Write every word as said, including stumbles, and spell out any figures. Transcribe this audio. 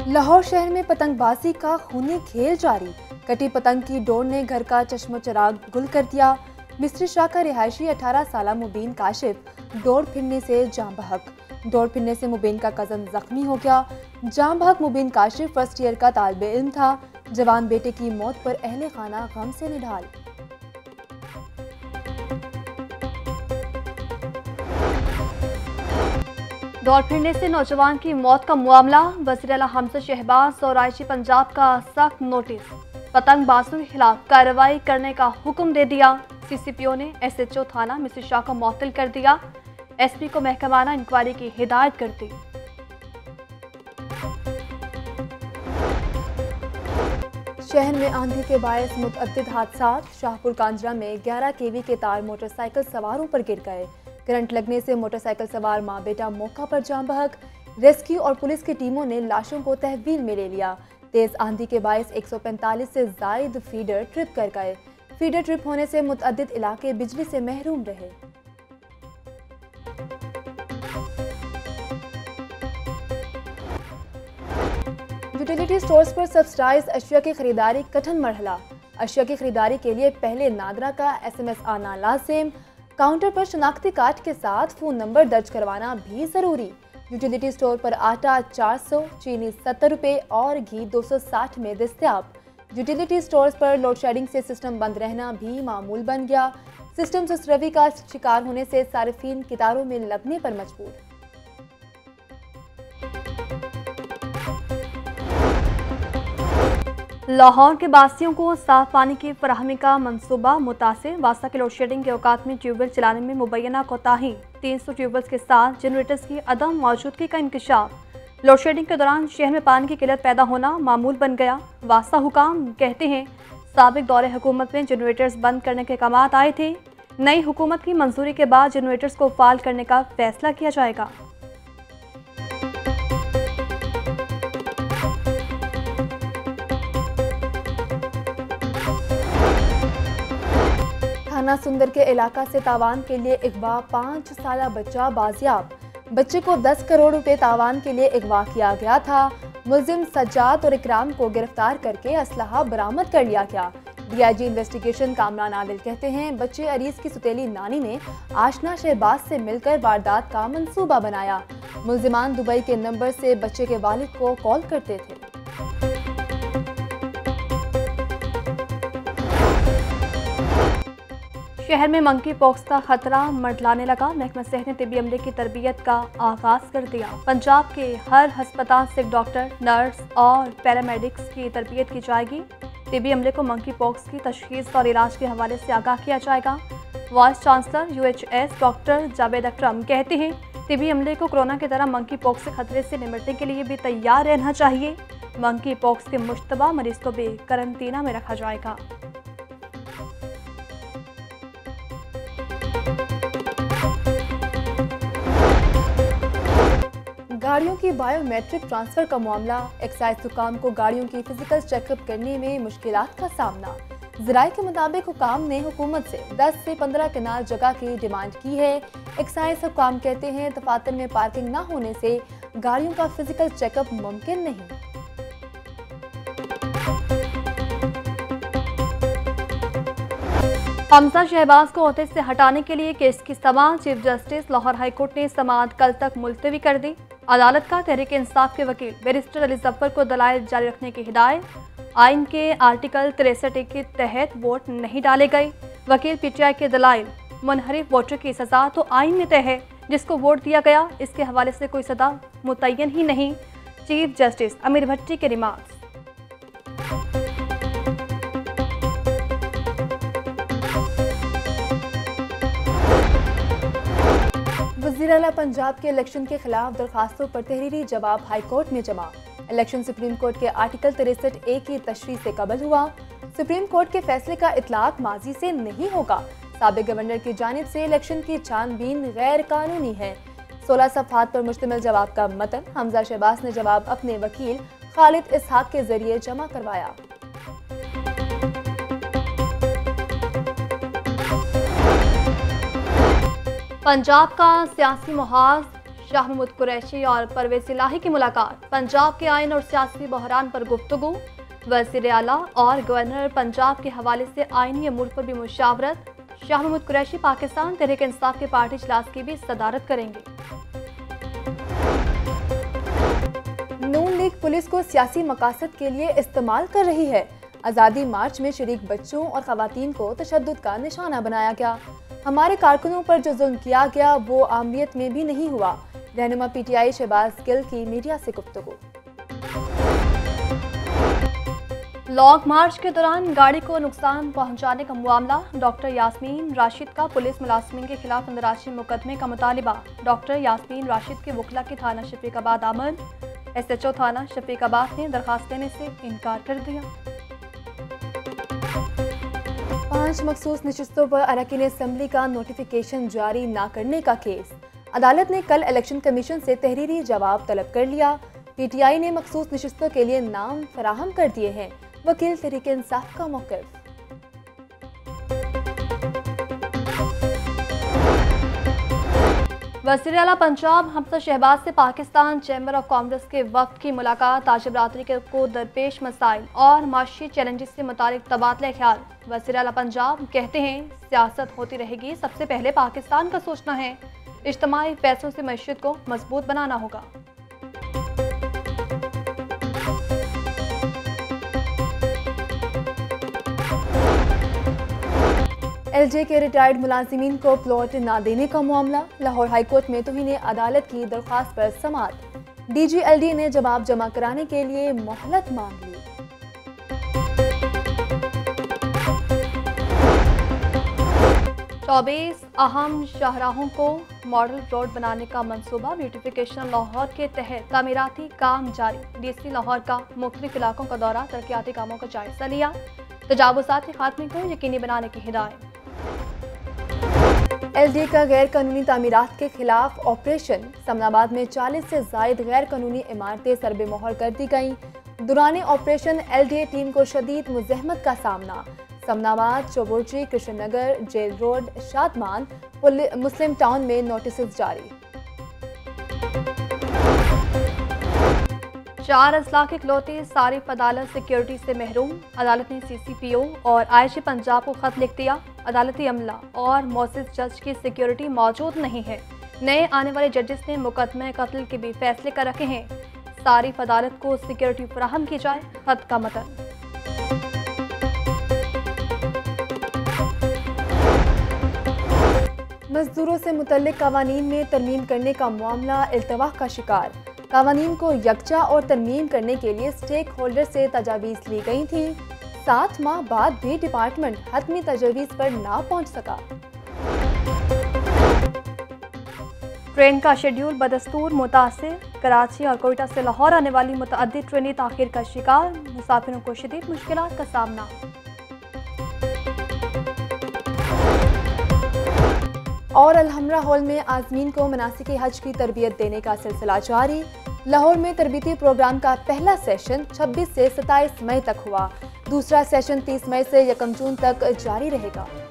लाहौर शहर में पतंगबाजी का खूनी खेल जारी। कटी पतंग की डोर ने घर का चश्मो चराग गुल कर दिया। मिस्त्री शाह का रिहायशी अठारह साल मुबीन काशिफ डोर फिरने से जाम बहक। डोर फिरने से मुबीन का कजन जख्मी हो गया। जाम बहक मुबीन काशिफ फर्स्ट ईयर का तालिबे इल्म था। जवान बेटे की मौत पर अहले खाना गम से निढाल। डोर फिरने से नौजवान की मौत का मामला। वज़ीर आला हमजा शहबाज और आईजी पंजाब का सख्त नोटिस। पतंगबाजों के खिलाफ कार्रवाई करने का हुक्म दे दिया। सीसीपीओ ने एसएचओ थाना मिस्त्री शाह को मुअत्तल कर दिया। एसपी को महकमाना इंक्वायरी की हिदायत कर दी। शहर में आंधी के बायस मुतअद्दिद हादसात। शाहपुर कांजरा में ग्यारह केवी के तार मोटरसाइकिल सवारों पर गिर गए। करंट लगने से मोटरसाइकिल सवार मां बेटा मौका पर जाम बहक। रेस्क्यू और पुलिस की टीमों ने लाशों को तहवील में ले लिया। तेज आंधी के बायस एक सौ पैंतालीस से जायद फीडर ट्रिप कर गए। फीडर ट्रिप होने से मुतअद्दिद इलाके बिजली से महरूम रहे। यूटिलिटी स्टोर्स पर सब्सिडाइज्ड अशिया की खरीदारी कठिन मरहला। अशिया की खरीदारी के लिए पहले नादरा का एसएमएस आना लाजिम। काउंटर पर शनाख्ती कार्ड के साथ फोन नंबर दर्ज करवाना भी जरूरी। यूटिलिटी स्टोर पर आटा चार सौ, चीनी सत्तर रुपये और घी दो सौ साठ में दस्तयाब। यूटिलिटी स्टोर्स पर लोड शेडिंग से सिस्टम बंद रहना भी मामूल बन गया। सिस्टम सुस्त रवि का शिकार होने से सार्फिन कितारों में लगने पर मजबूर। लाहौर के बासियों को साफ पानी की फराहमी का मंसूबा मुतासिर। वास्ता के लोड शेडिंग के औकात में ट्यूबवेल चलाने में मुबैना कोताही। तीन सौ ट्यूबवेल्स के साथ जनरेटर्स की अदम मौजूदगी का इंकशाफ। लोड शेडिंग के दौरान शहर में पानी की किल्लत पैदा होना मामूल बन गया। वास्ता हुकाम कहते हैं साबिक दौरे हुकूमत में जनरेटर्स बंद करने के कमात आए थे। नई हुकूमत की मंजूरी के बाद जनरेटर्स को फाल करने का फैसला किया जाएगा। थाना सुंदर के इलाका से तावान के लिए अगवा। पाँच साल बच्चा बाजियाब। बच्चे को दस करोड़ रुपए तावान के लिए अगवा किया गया था। मुलजिम सज्जाद और इकराम को गिरफ्तार करके असलहा बरामद कर लिया गया। डीआईजी इन्वेस्टिगेशन कामरान आदिल कहते हैं बच्चे अरीज की सुतेली नानी ने आशना शहबाज से मिलकर वारदात का मंसूबा बनाया। मुलजिमान दुबई के नंबर से बच्चे के वालिद को कॉल करते थे। शहर में मंकी पॉक्स का खतरा मंडलाने लगा। महकमा सेहत ने तिबी अमले की तरबियत का आगाज कर दिया। पंजाब के हर हस्पताल से डॉक्टर, नर्स और पैरामेडिक्स की तरबियत की जाएगी। तिबी अमले को मंकी पॉक्स की तशखीस और इलाज के हवाले से आगाह किया जाएगा। Vice chancellor UHS doctor Javed Akram कहते हैं तिबी अमले को कोरोना की तरह मंकी पॉक्स से खतरे से निपटने के लिए भी तैयार रहना चाहिए। मंकी पॉक्स के मुश्तबा मरीज को भी करंतना में रखा जाएगा। गाड़ियों की बायोमेट्रिक ट्रांसफर का मामला। एक्साइज हुकाम को गाड़ियों की फिजिकल चेकअप करने में मुश्किलात का सामना। ज़राए के मुताबिक हुकाम ने हुकूमत से दस से पंद्रह कनाल जगह की डिमांड की है। एक्साइज हुकाम कहते हैं दफातर में पार्किंग न होने से गाड़ियों का फिजिकल चेकअप मुमकिन नहीं। हमजा शहबाज को ओहदे से हटाने के लिए केस की समाअत chief justice Lahore high court ने समाअत कल तक मुलतवी कर दी। अदालत का तहरीक इंसाफ के वकील बैरिस्टर अली जफर को दलाइल जारी रखने की हिदायत। आइन के आर्टिकल तिरसठ के तहत वोट नहीं डाले गए। वकील पीटीआई के दलाइल मुनहरिफ वोटर की सजा तो आइन में तय है, जिसको वोट दिया गया इसके हवाले से कोई सजा मुतय्यन ही नहीं। चीफ जस्टिस अमीर भट्टी के रिमार्क्स। वज़ीर आला पंजाब के इलेक्शन के खिलाफ दरखास्तों पर तहरीरी जवाब हाई कोर्ट में जमा। इलेक्शन सुप्रीम कोर्ट के आर्टिकल तिरसठ ए की तशरीह से कबल हुआ। सुप्रीम कोर्ट के फैसले का इतलाक माजी से नहीं होगा। साबिक गवर्नर की जानिब से इलेक्शन की छानबीन गैर कानूनी है। सोलह सफ़हात पर मुश्तमिल जवाब का मतन हमजा शहबाज ने जवाब अपने वकील खालिद इसहाक के जरिए जमा करवाया। पंजाब का सियासी मुहाज शाह महमूद कुरैशी और परवेज इलाही की मुलाकात, पंजाब के आइन और सियासी बहरान पर गुफ्तगू। वज़ीर आला और गवर्नर पंजाब के हवाले से आइनी अमूर पर भी मुशावरत। शाह महमूद कुरैशी पाकिस्तान तहरीक इंसाफ के पार्टी इजलास की भी सदारत करेंगे। नून लीग पुलिस को सियासी मकासद के लिए इस्तेमाल कर रही है। आज़ादी मार्च में शरीक बच्चों और खवातीन को तशद्दुद का निशाना बनाया गया। हमारे कारकुनों पर जो जुल्म किया गया वो आमियत में भी नहीं हुआ। रहनुमा पीटीआई शहबाज गिल की मीडिया से गुफ्तगू। लॉन्ग मार्च के दौरान गाड़ी को नुकसान पहुंचाने का मामला, डॉक्टर यास्मीन राशिद का पुलिस मुलाजिमीन के खिलाफ अंतर्राष्ट्रीय मुकदमे का मुतालिबा। डॉक्टर यास्मीन राशिद के वकला की थाना शफीकाबाद आमद। एसएचओ थाना शफीकाबाद ने दरखास्त देने से इनकार कर दिया। पांच मखसूस नशिस्तों पर अरकान असम्बली का नोटिफिकेशन जारी न करने का केस। अदालत ने कल इलेक्शन कमीशन से तहरीरी जवाब तलब कर लिया। पीटीआई ने मखसूस नशिस्तों के लिए नाम फराहम कर दिए हैं। वकील तहरीक इंसाफ का मौक़िफ़। वज़ीर आला पंजाब हमजा शहबाज से पाकिस्तान चैम्बर ऑफ कॉमर्स के वफ़द की मुलाकात। ताज बरादरी को दरपेश मसाइल और माशी चैलेंजेस से मुतालिक तबादला ख्याल। वज़ीर आला पंजाब कहते हैं सियासत होती रहेगी, सबसे पहले पाकिस्तान का सोचना है। इज्तिमाई पैसों से मईशत को मजबूत बनाना होगा। एलजे के रिटायर्ड मुलाजिमीन को प्लॉट ना देने का मामला। लाहौर हाईकोर्ट में तौहीन अदालत की दरख्वास्त पर समाअत। डीजीएलडी ने जवाब जमा कराने के लिए मोहलत मांग ली। चौबीस अहम शाहराहों को मॉडल रोड बनाने का मंसूबा। ब्यूटिफिकेशन लाहौर के तहत तामीराती काम जारी। डीसी लाहौर का मुख्तलिफ इलाकों का दौरा, तरक्याती कामों का जायजा लिया। तजावुज़ात के खात्मे को यकीनी बनाने की हिदायत। एलडी का गैर कानूनी तामीरात के खिलाफ ऑपरेशन। समनाबाद में चालीस से जायद गैर कानूनी इमारतें सरबे मोहर कर दी गईं। दुराने ऑपरेशन एलडीए टीम को शदीद मुज़ाहमत का सामना। Samanabad, Chauburji, Krishnanagar, jail road, Shadman, Muslim town में नोटिस जारी। चार अजला के इकलौते सारिफ अदालत सिक्योरिटी से महरूम। अदालत ने सीसीपीओ और आईजी पंजाब को खत लिख दिया। अदालती अमला और मोअज़्ज़िज़ जज की सिक्योरिटी मौजूद नहीं है। नए आने वाले जजेस ने मुकदमे कत्ल के भी फैसले कर रखे हैं। सारिफ अदालत को सिक्योरिटी फराहम की जाए। खत का मतन। मजदूरों से मुतल्लिक कावानीन में तरमीम करने का मामला इल्तवा का शिकार। कावानीन को यकजा और तरमीम करने के लिए स्टेक होल्डर से तजावीज़ ली गई थी। सात माह बाद भी डिपार्टमेंट हतमी तजवीज़ पर ना पहुंच सका। ट्रेन का शेड्यूल बदस्तूर मुतासिर। कराची और कोयटा से लाहौर आने वाली मुतअद्दिद ट्रेनें ताख़ीर का शिकार। मुसाफिरों को शदीद मुश्किलात का सामना। और अलहमरा हॉल में आज़मीन को मनासिक हज की तरबियत देने का सिलसिला जारी। लाहौर में तरबियती प्रोग्राम का पहला सेशन छब्बीस से सत्ताईस मई तक हुआ। दूसरा सेशन तीस मई से यकम जून तक जारी रहेगा।